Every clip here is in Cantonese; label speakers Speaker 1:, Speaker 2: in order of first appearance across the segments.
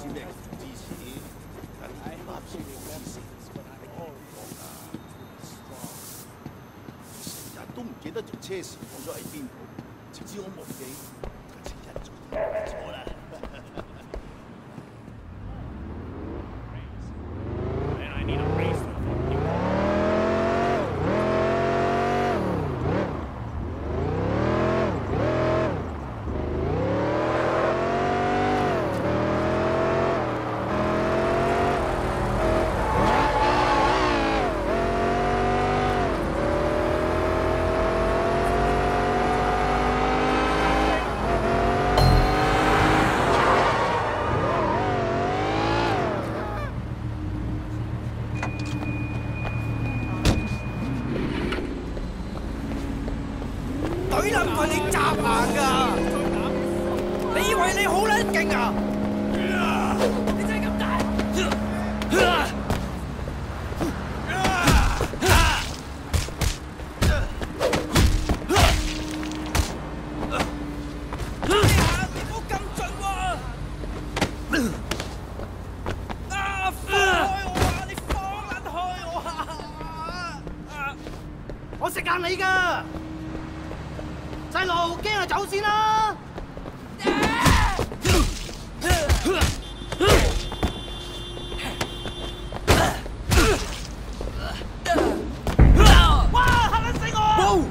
Speaker 1: 知咩支持，但係啱先你講成日都唔記得條車匙放咗喺邊度，直至我忘記，前日做錯啦。
Speaker 2: 懟冧佢你砸硬㗎！你以為你好撚勁啊？你真係咁大！你唔好咁盡喎！放開我啊！你放撚開我啊！我食硬你㗎！細路驚就走先啦！哇！嚇撚死我！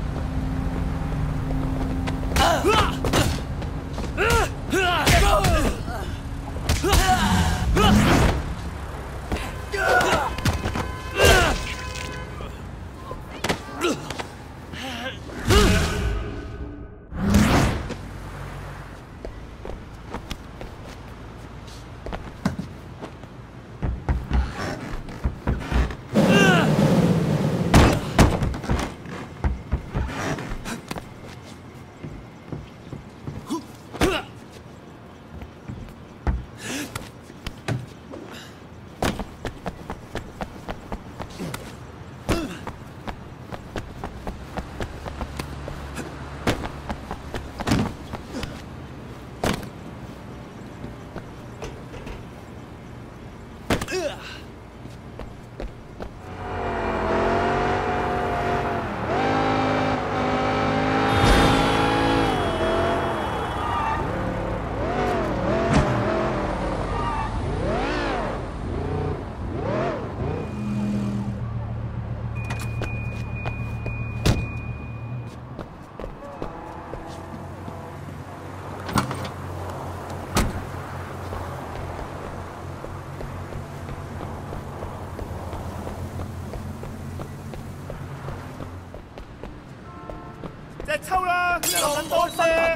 Speaker 2: 隻抽啦，落緊多聲。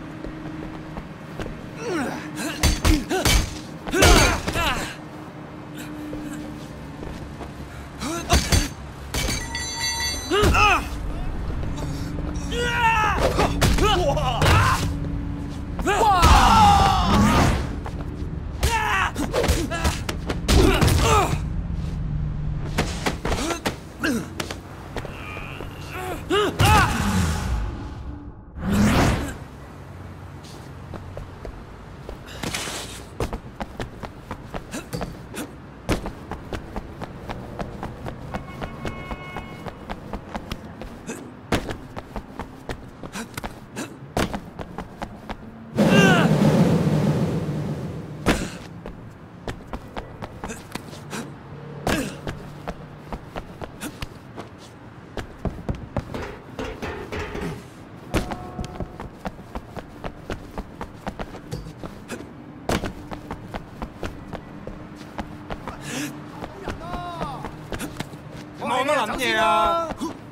Speaker 2: 冇乜諗嘢啊！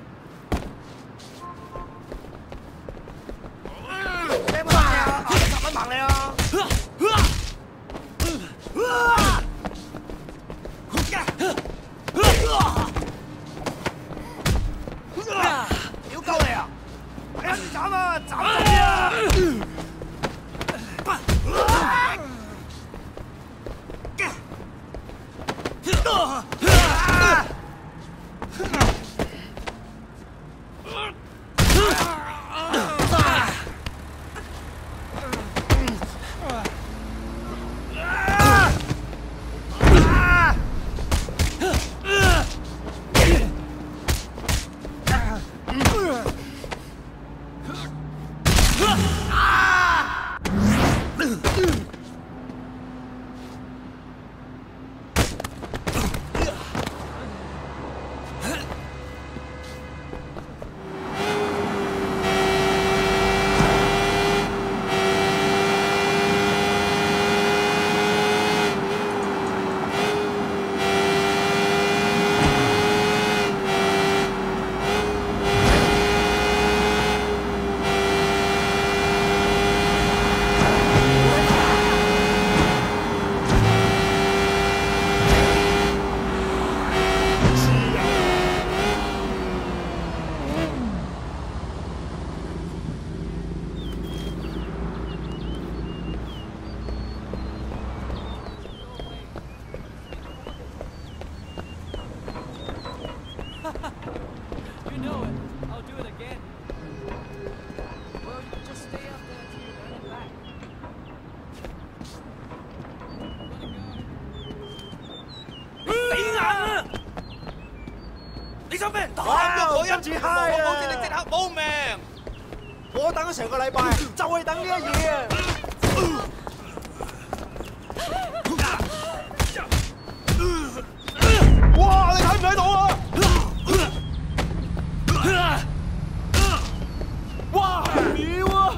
Speaker 2: 你有冇盲啊？10蚊盲你啊！屌鳩你啊！係啊，斬啊！斬你啊！
Speaker 3: do it again. Well, you just stay up there till you learn it back.
Speaker 2: 死硬啊！你想俾人打？
Speaker 1: 我今次嗨啊！
Speaker 2: 我冇見你即刻冇命。
Speaker 1: 我等咗成個禮拜，就係等呢一嘢啊！哇！你睇唔睇到啊？哇！妙啊！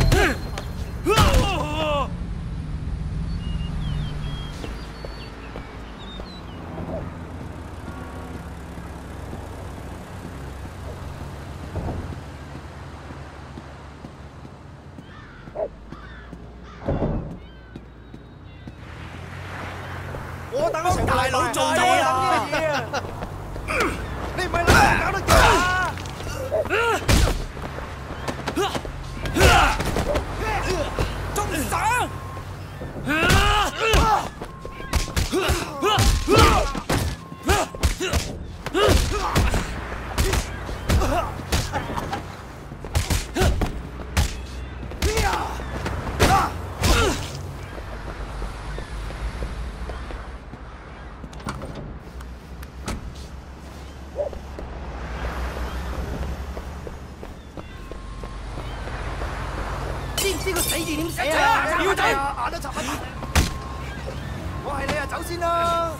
Speaker 1: 我等咗成大佬做咗啊！你唔係諗住搞得掂啊？仲想？知唔知個死字點寫啊？要走，眼都插不埋。我係你啊，走先啦！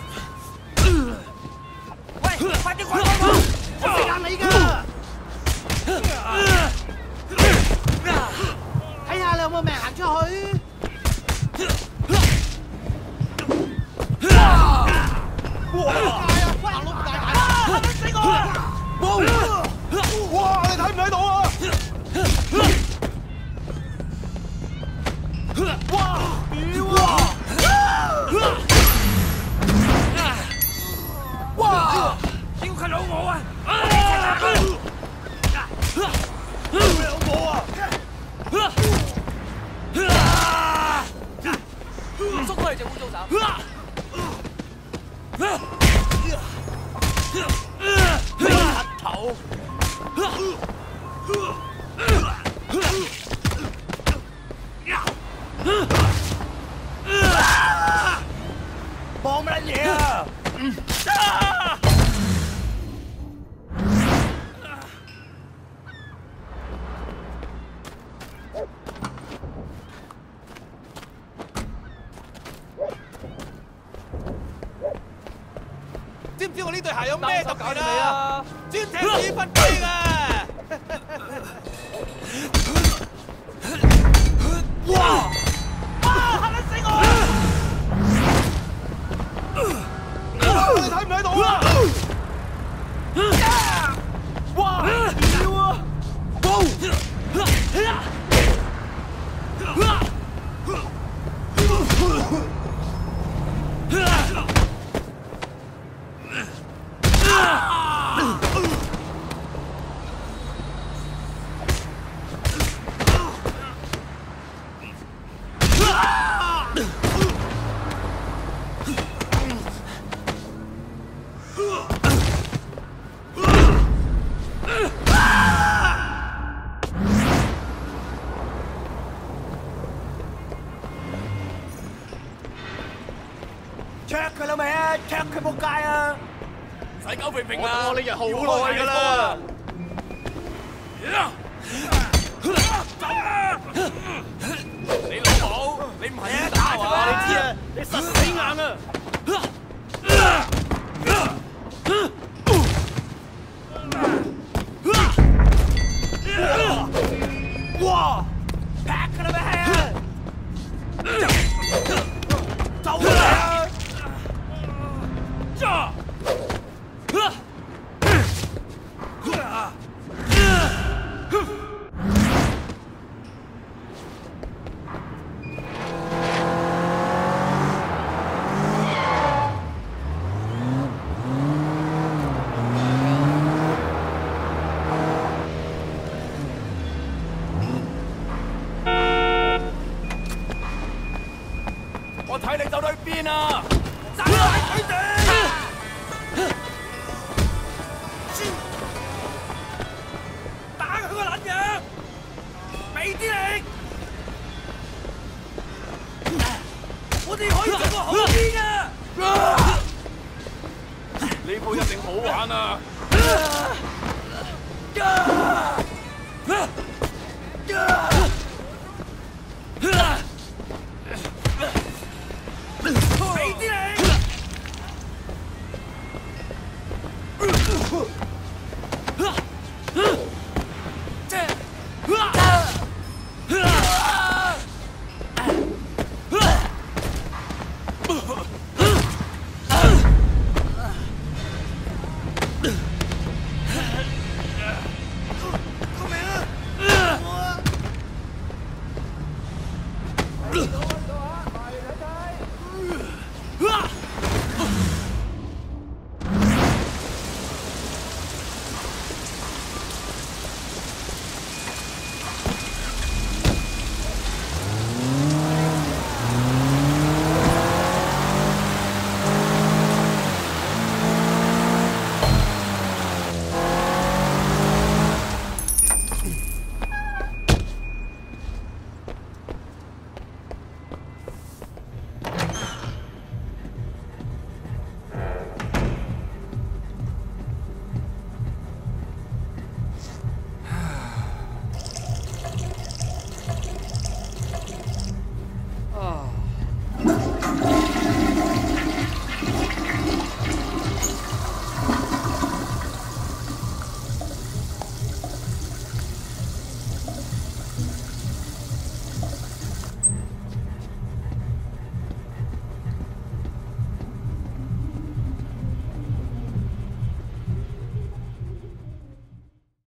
Speaker 1: 喂，快啲快快！我死硬你㗎！睇下你有冇命行出去。哇！行路大大，嚇死我啊！哇！你睇唔睇到啊？哇！屌啊！哇！屌佢老母啊！屌佢老母啊！捉佢隻污糟手！黑頭！望乜嘢啊？知唔知我呢對鞋有咩特別啊？專踢屎忽機啊！哇！嚇得死我！你睇唔睇到啊？哇！屌啊！check 佢啦未啊 ？check 佢仆街啊！使狗平平啊！我呢日好耐㗎啦。你老母，你唔係啊？打我你知啊？你實死硬啊！哇！劈佢啦未啊？走嚟啊！ 我睇你走到去邊啊！斬埋佢哋！ 哇！
Speaker 2: 哋可以做個好啲嘅。
Speaker 1: 呢鋪一定好玩啊！